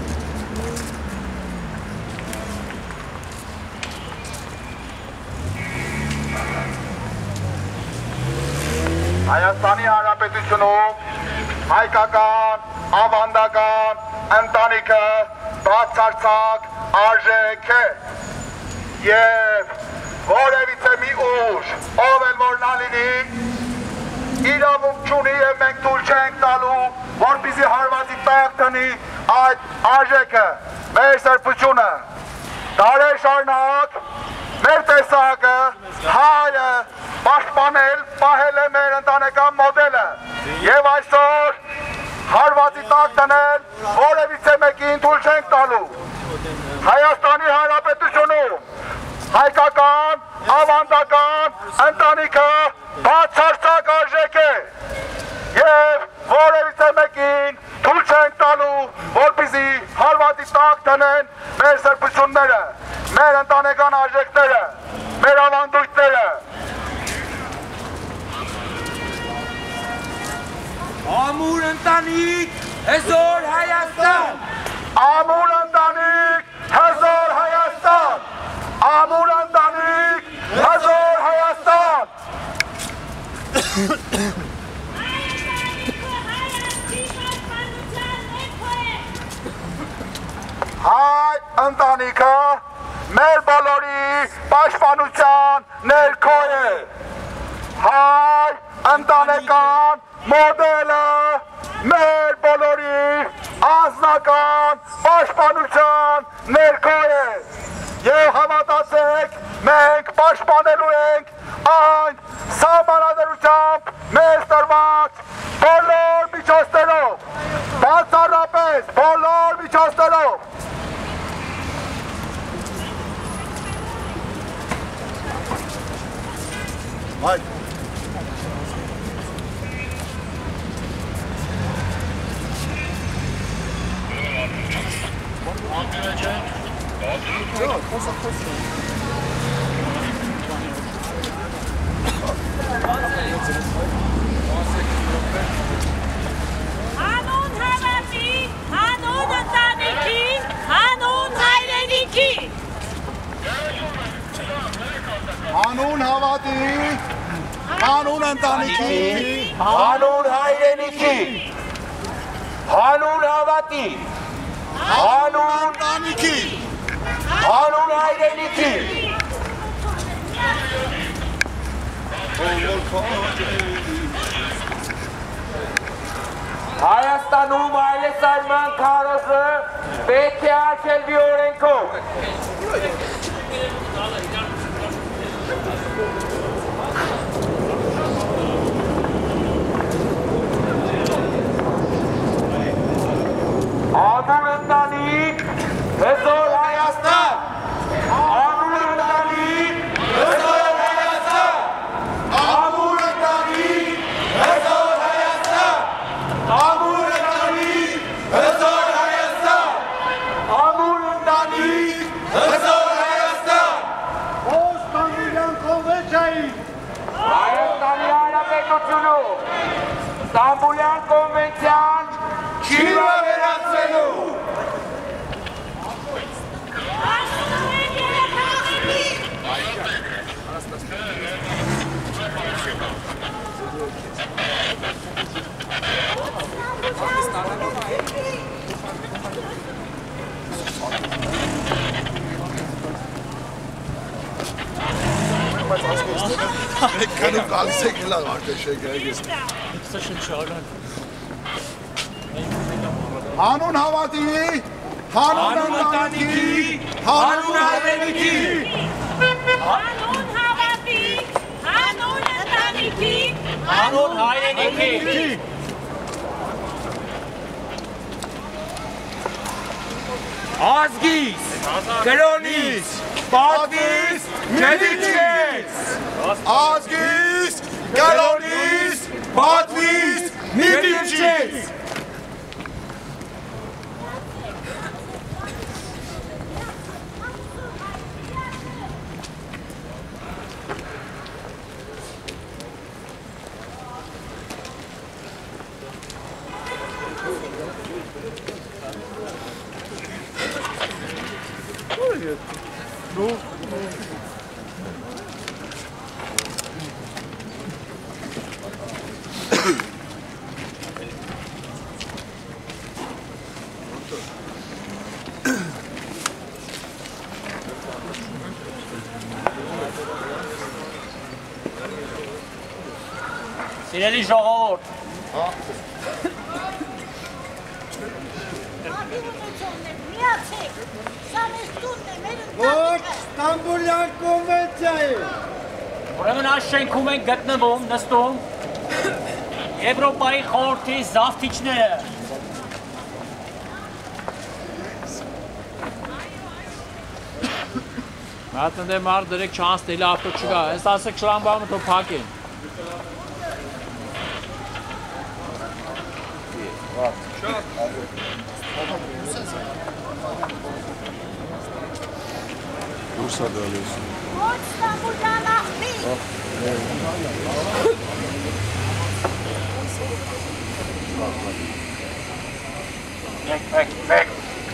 Հայաստանի Հանրապետությունում հայկական, ավանդական ընտանիքը բացարձակ արժեք է և որևիցե մի ուժ, ով էլ որ նա լինի, իրավունք չունի եւ մենք թույլ չենք տալու, որպեսզի հարվածի տակ տնի այդ արժեքը, մեր սրբությունը։ Դարեր շարունակ մեր տեսակը, հայը պաշտպանել, պահել է մեր ընտանեկան մոդելը եւ այսօր հարվածի տակ տնել որևիցե մեկին թույլ չենք տալու։ Հայաստանի Հանրապետությունում հայկական, ավանդական ընտանիքը բացարձակ արժեք է եւ որևիցե մեկին թույլ չենք տալու, որպեսզի հարվածի տակ տնեն մեր սրբությունները, մեր ընտանեկան արժեքները, մեր ավանդույթները։ Ամուր ընտանիք, հզոր Հայաստան։ Ամուր ընտանիք, հզոր Հայաստան։ Ամուր ընտանիք, հզոր Հայաստան։ Հայ ընտանիքը մեր բոլորի պաշտպանության ներքո է։ Հայ ընտանեկան մոդելը մեր բոլորի անձնական պաշտպանության ներքո է։ Եվ հավատացեք, մենք պաշտպանելու ենք այն սահմանադրությամբ մեզ տրված բոլոր միջոցներով, բացառապես բոլոր միջոցներով։ Հայ Հանուն հավատի, հանուն ընտանիքի, հանուն հայրենիքի։ Հանուն հավատի, հանուն ընտանիքի, Հանուն հայրենիքի, հանուն հավատի, հանուն ընտանիքի, հանուն հայրենիքի, Հայաստանում այլեսարման քարոզը պետք է արգելվի օրենքով։ Ամուր ընտանիք, հզոր Հայաստան։ Ամուր ընտանիք, հզոր Հայաստան։ Ամուր ընտանիք, հզոր Հայաստան։ Ամուր ընտանիք, հզոր Հայաստան։ Ամուր ընտանիք, հզոր Հայաստան։ Ստամբուլյան կոնվենցիայի Հայաստանի Հանրապետությունում Ստամբուլյան կոնվենցիան չի վերացվելու։ Կանու կալսեք հլա արդեն շեգրագես։ Հանուն հավատի, հանուն ընտանիքի, հանուն հայրենիքի։ Հանուն հավատի, հանուն ընտանիքի, Հանուն հայրենիքի։ Ազգիս, կրոնիս, պատվիս, Մեդիչիից։ Ազգիս, կրոնիս, պատվիս, Մեդիչիից։ Սիրելի ժողովուրդ։ Մարտին ունեցողներ, միացեք, սա մեր տունն է, մեր Ոչ ընտանիքը։ Ստամբուլյան կոնվենցիայի։ Ուրեմն այս շենքում են գտնվում, նստում Եվրոպայի խորհրդի զավթիչները։ Մատնդե մարդ դրեք չանցնելի ավտո չկա, այս ասեք շլամբարմը թող փակեն։ Դուրս է գալիս։ Ոչ Ստամբուլյան աղբի։ Մեկ, մեկ, մեկ։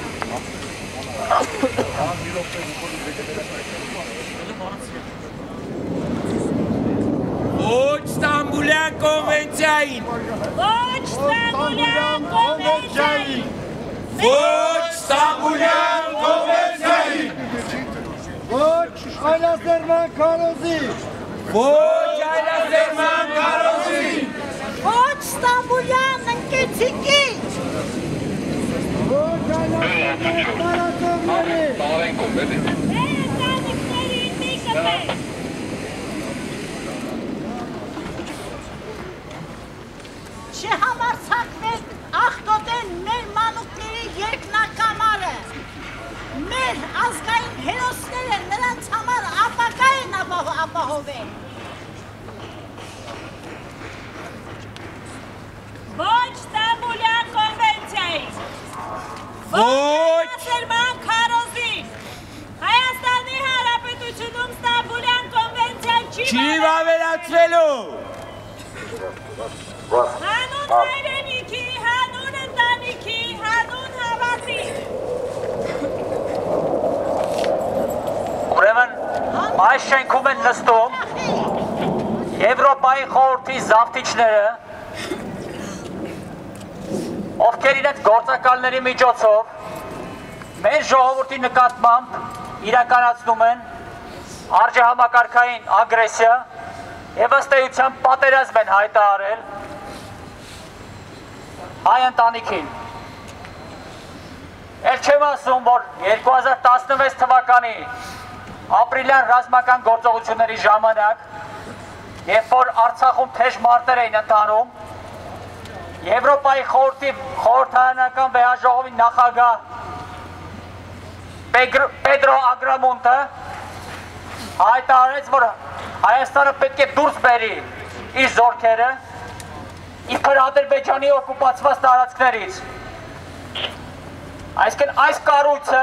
Ոչ Ստամբուլյան կոնվենցիային։ Ոչ Ստամբուլյան կոնվենցիային։ Ոչ Ստամբուլյան կոնվենցիային։ Ոչ այլասերման քարոզի։ Ոչ այլասերման քարոզի։ Ոչ Ստամբուլյան ընկեցիկի։ Ոչ այլասերման տարածողների։ Մեր ընտանիքներին մի կտեք։ Չհամարձակվեք աղտոտել մեր մանուկների երկնակամարը։ Մեր ազգային հերոսները նրանց համար ապակա են ապահովել։ Ոչ Ստամբուլյան կոնվենցիային։ Ոչ Սերման քարոզի։ Հայաստանի Հանրապետությունում Ստամբուլյան կոնվենցիան չի չի վավերացվելու։ Հանուն հայրենիքի, հանուն ընտանիքի, հանուն հավատի։ Ուրեմն այս շենքում են նստում Եվրոպայի խորհրդի զավթիչները, ովքեր իրենց գործակալների միջոցով մեր ժողովրդի նկատմամբ իրականացնում են արժեհամակարգային ագրեսիա եւ ըստ էության պատերազմ են հայտարարել հայ ընտանիքին։ Էլ չեմ ասում, որ երկու հազար տասնվեց թվականի ապրիլյան ռազմական գործողությունների ժամանակ, երբ որ Արցախում թեժ մարտեր էին ընթանում, Եվրոպայի խորհրդի խորհրդարանական վեհաժողովի նախագահ Պեդրո Ագրամոնտը հայտարարեց, որ Հայաստանը պետք է դուրս բերի իր զորքերը իբր Ադրբեջանի օկուպացված տարածքներից։ Այսինքն այս կառույցը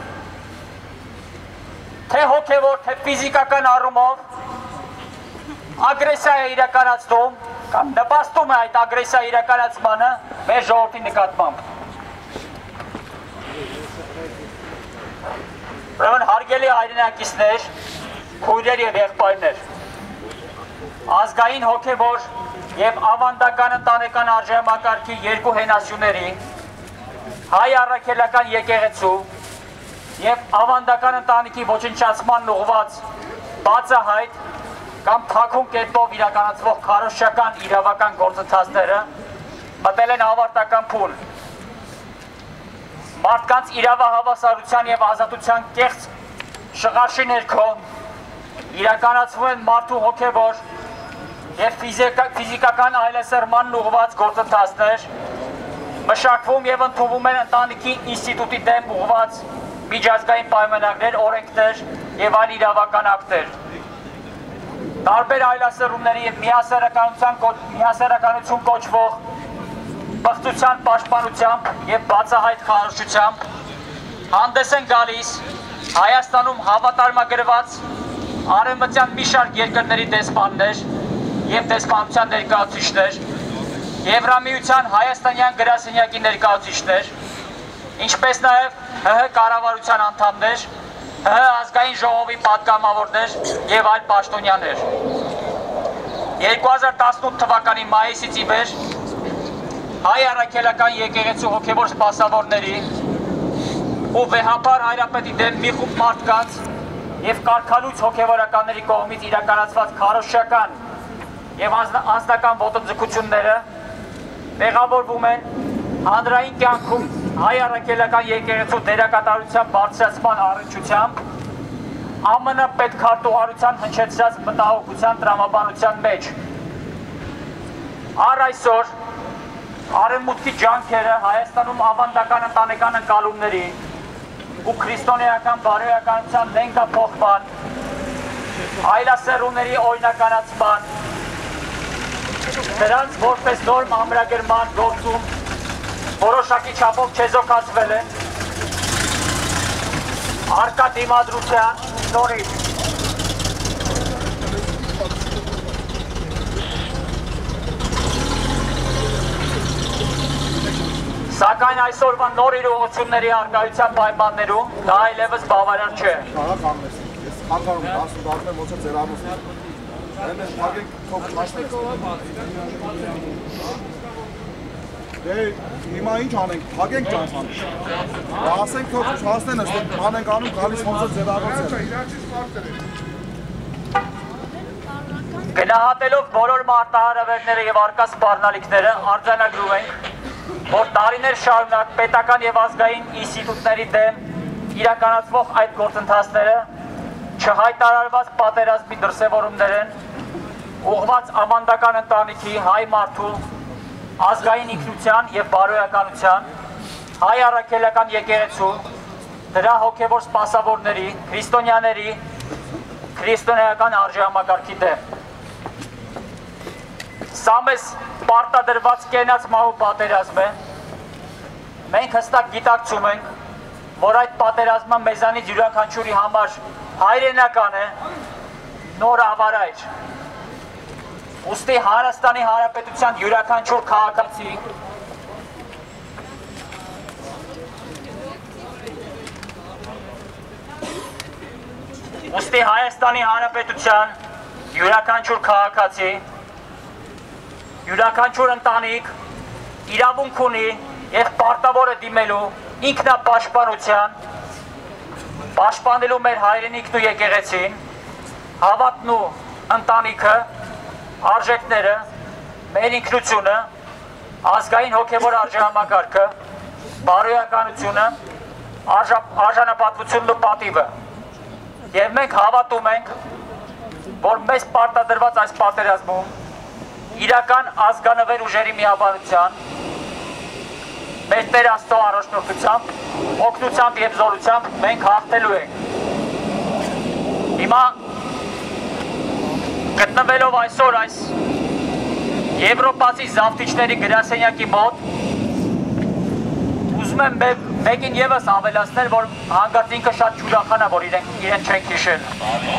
թե հոգևոր, թե ֆիզիկական առումով ագրեսիա է իրականացնում կամ նպաստում է այդ ագրեսիա իրականացմանը մեր ժողովրդի նկատմամբ։ Ուրեմն հարգելի հայրենակիցներ, քույրեր եւ եղբայրներ, ազգային հոգևոր եւ ավանդական ընտանեկան արժեհամակարգի երկու հենասյուների, հայ առաքելական եկեղեցու եւ ավանդական ընտանիքի ոչնչացմանն ուղղված բացահայտ կամ թաքուն կերպով իրականացվող քարոզչական իրավական գործընթացները մտել են ավարտական փուլ։ Մարդկանց իրավահավասարության եւ ազատության կեղծ շղարշի ներքո իրականացվում են մարդու հոգևոր եւ ֆիզիկական այլասերմանն ուղղված գործընթացներ, մշակվում եւ ընդունվում են ընտանիքի ինստիտուտի դեմ ուղղված միջազգային պայմանագրեր, օրենքներ եւ այլ իրավական ակտեր։ Տարբեր այլասերումների եւ միասեռականություն կոչվող բղծության պաշտպանությամբ եւ բացահայտ քարոզչությամբ հանդես են գալիս Հայաստանում հավատարմագրված արևմտյան մի շարք երկրների դեսպաններ եւ դեսպանության ներկայացուցիչներ, Եվրամիության հայաստանյան գրասենյակի ներկայացուցիչներ, ինչպես նաեւ ՀՀ կառավարության անդամներ, ՀՀ ազգային ժողովի պատգամավորներ եւ այլ պաշտոնյաներ։ երկու հազար տասնութ թվականի մայիսից ի վեր հայ առաքելական եկեղեցու հոգևոր սպասավորների ու վեհապար հայրապետի դեմ մի խումբ մարդկանց եւ կարգալույց հոգևորականների կողմից իրականացված քարոզչական եւ անձնական ոտնձգությունները մեղավորվում են հանրային կյանքում հայ առաքելական եկեղեցու դերակատարության բարձրացման առնչությամբ ԱՄՆ պետքարտուղարության հնչեցրած մտահոգության տրամաբանության մեջ։ Առ այսօր արևմուտքի ջանքերը Հայաստանում ավանդական ընտանեկան ընկալումների ու քրիստոնեական բարոյականության նենգափոխման, այլասերուների օրինականացման, դրանց որպես նորմ ամրագրման գործում որոշակի չափով չեզոքացվել են առկա դիմադրության շնորհիվ։ Սակայն այսօրվա նոր իրողությունների արկայության պայմաններում դա այլևս բավարար չէ։ Ես խանգարում եմ, ասում դարձում եմ, ոնց է ձեր ամուսին։ Այն ես փակեք թող չասնեք։ Դե հիմա ինչ անենք, փակենք ճանապարհը։ Ասենք թող չասնեն, ըստ բան ենք անում, գալիս ոնց է ձեր ամուսին։ Գնահատելով բոլոր մարտահրավերները եւ արկա սպառնալիքները արձանագրում ենք, որ տարիներ շարունակ պետական եւ ազգային ինստիտուտների դեմ իրականացվող այդ գործընթացները չհայտարարված պատերազմի դրսևորումներ են ուղղված ավանդական ընտանիքի հայ մարդու ազգային ինքնության եւ բարոյականության հայ առաքելական եկեղեցու դրա հոգեվոր սպասավորների քրիստոնյաների քրիստոնեական արժեհամակարգի դեմ։ Սա մեզ պարտադրված կենաց մահու պատերազմ է։ Մենք հստակ գիտակցում ենք, որ այդ պատերազմը մեզանից յուրաքանչյուրի համար հայրենական է, նոր ավարայր։ Ուստի Հայաստանի Հանրապետության յուրաքանչյուր քաղաքացի Ուստի Հայաստանի Հանրապետության յուրաքանչյուր քաղաքացի յուրաքանչյուր ընտանիք իրավունք ունի եւ պարտավոր է դիմելու ինքնապաշտպանության, պաշտպանելու մեր հայրենիքն ու եկեղեցին, հավատն ու ընտանիքը, արժեքները, մեր ինքնությունը, ազգային հոգեվոր արժեհամակարգը, բարոյականությունը, արժանապատվությունն ու պատիվը։ Եվ մենք հավատում ենք, որ մեզ պարտադրված այս պատերազմում իրական ազգանվեր ուժերի միաբանության, մեր Տեր Աստծո առաջնորդությամբ, օգնությամբ եւ զորությամբ մենք հաղթելու ենք։ Հիմա գտնվելով այսօր այս եվրոպացի զավթիչների գրասենյակի մոտ, ուզում եմ մեկին եւս ավելացնել, որ հանկարծ ինքը շատ ջուրախանա, որ իրեն իրեն չենք հիշել։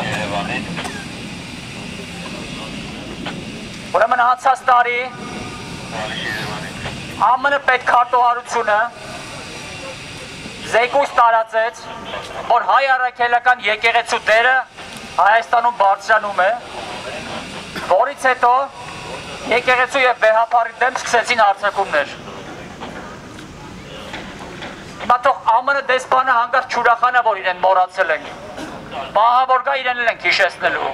Ուրեմն անցած տարի ԱՄՆ պետքարտուղարությունը զեկույց տարածեց, որ հայ առաքելական եկեղեցու դերը Հայաստանում բարձրանում է, որից հետո եկեղեցու եւ վեհապարի դեմ սկսեցին հարձակումներ։ Հիմա թող ԱՄՆ դեսպանը հանկարծ ջուրախանա, որ իրեն մոռացել ենք։ Մահավոր գա իրեն էլ ենք հիշեցնելու։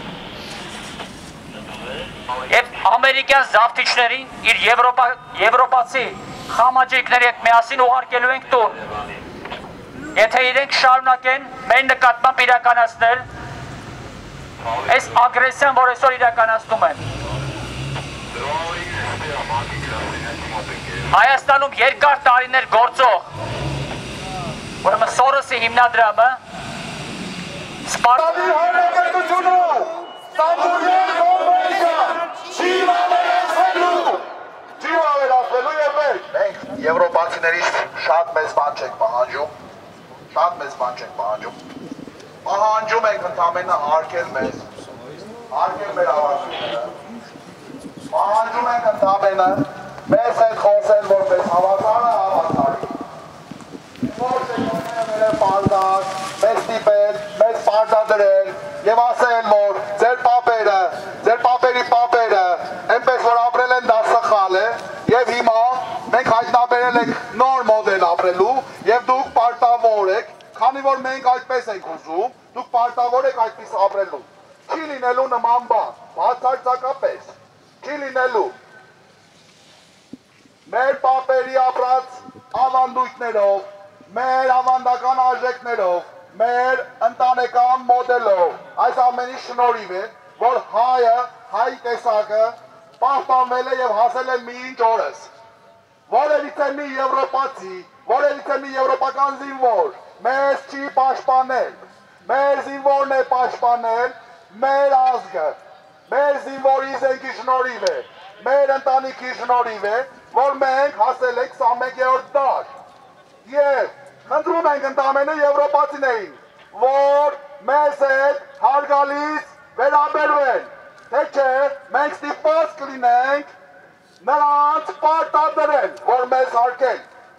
Եվ ամերիկյան զավթիչներին իր եվրոպացի խամաճիկների հետ միասին ուղարկելու ենք տուն։ Եթե իրենք շարունակեն մեր նկատմամբ իրականացնել այս ագրեսիան, որ այսօր իրականացնում են։ Հայաստանում երկար տարիներ գործող ուրեմն Սորոսի հիմնադրամը Սպարտանի հանրապետությունը Ստամբուլյան կոնվենցիան չի ավելացվելու, չի ավելացվելու եւ մենք մենք եվրոպացիներից շատ մեծ բան չենք պահանջում, շատ մեծ բան չենք պահանջում, պահանջում ենք ընդամենը հարգել մեզ, հարգել մեր ավանդույթները, պահանջում ենք ընդամենը մեզ հետ խոսել որպես հավատարը հավատարի, որ շեքները պարտած, մեզ տիպել, մեզ պարտադրել եւ ասել, որ ձեր պապերը, ձեր պապերի պապերը այնպես որ ապրել են դա սխալ է եւ հիմա մենք հայտնաբերել ենք նոր մոդել ապրելու եւ դուք պարտավոր եք, քանի որ մենք այդպես ենք ուզում, դուք պարտավոր եք այդպես ապրելու։ չի լինելու նման բան, բացարձակապես չի լինելու։ Մեր պապերի ապրած ավանդույթներով, մեր ավանդական արժեքներով, մեր ընտանեկան մոդելով, այս ամենի շնորհիվ է, որ հայը, հայ տեսակը պահպանվել է եւ հասել է մինչ օրս։ Որևիցե մի եվրոպացի, որևիցե մի եվրոպական զինվոր մեզ չի պաշտպանել։ Մեր զինվորն է պաշտպանել մեր ազգը, մեր զինվորի զենքի շնորհիվ է, մեր ընտանիքի շնորհիվ է, որ մենք հասել ենք քսանմեկերորդ դար։ Եվ խնդրում ենք ընդամենը եվրոպացիներին, որ մեզ հետ հարգալից վերաբերվեն, թե չէ մենք ստիպված կլինենք նրանց պարտադրել, որ մեզ հարգեն։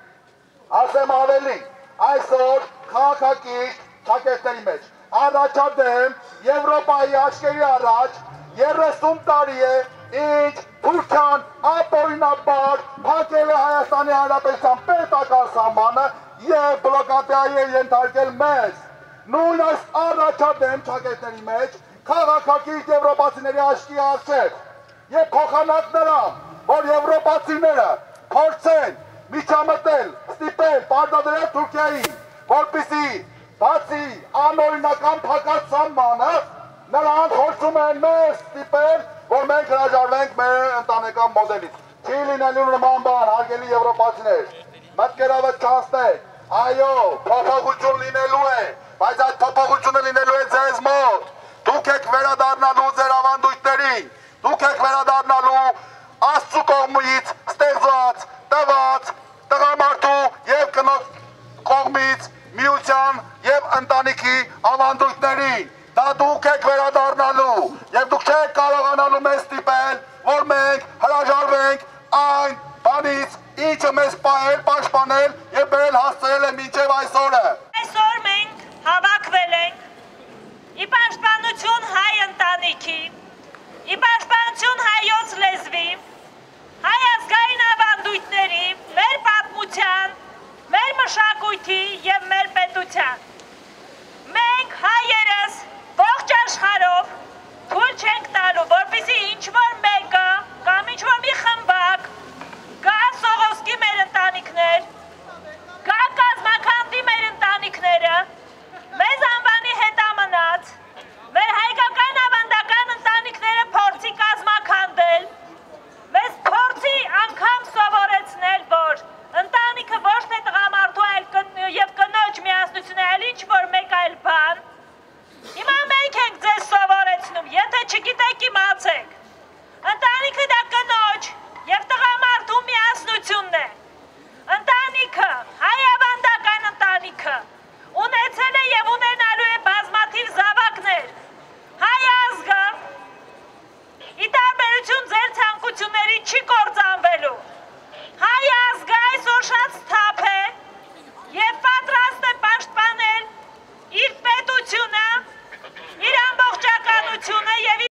Ասեմ ավելի, այսօր քաղաքակիրթ ճակերտների մեջ առաջադեմ Եվրոպայի աչքերի առաջ երեսուն տարի է, ինչ Թուրքիան ապօրինաբար փակել է Հայաստանի Հանրապետության պետական սահմանը եւ բլոկադայի է ենթարկել մեզ։ Նույն այս առաջադեմ ճակերտների մեջ քաղաքակիրթ եվրոպացիների աչքի առջև եւ փոխանակ նրան, որ եվրոպացիները փորձեն միջամտել, ստիպել, պարտադրել Թուրքիային, որպեսզի բացի անօրինական փակած սահմանը նրանք փորձում են մեզ ստիպել, որ մենք հրաժարվենք մեր ընտանեկան մոդելից։ Չի լինելու նման բան, հարգելի եվրոպացիներ, մտքերովդ չանցնեք, այո, փոփոխություն լինելու է, բայց այդ փոփոխությունը լինելու է ձեզ մոտ։ Դուք եք վերադառնալու ձեր ավանդույթներին, դուք եք վերադառնալու Աստծու կողմից ստեղծված, տված, տղամարդու եւ կնոջ կողմից միության եւ ընտանիքի ավանդույթներին։ Դա դուք եք վերադառնալու եւ դուք չեք կարողանալու մեզ ստիպել, որ մենք հրաժարվենք այն բանից, ինչը մեզ պահել, պաշտպանել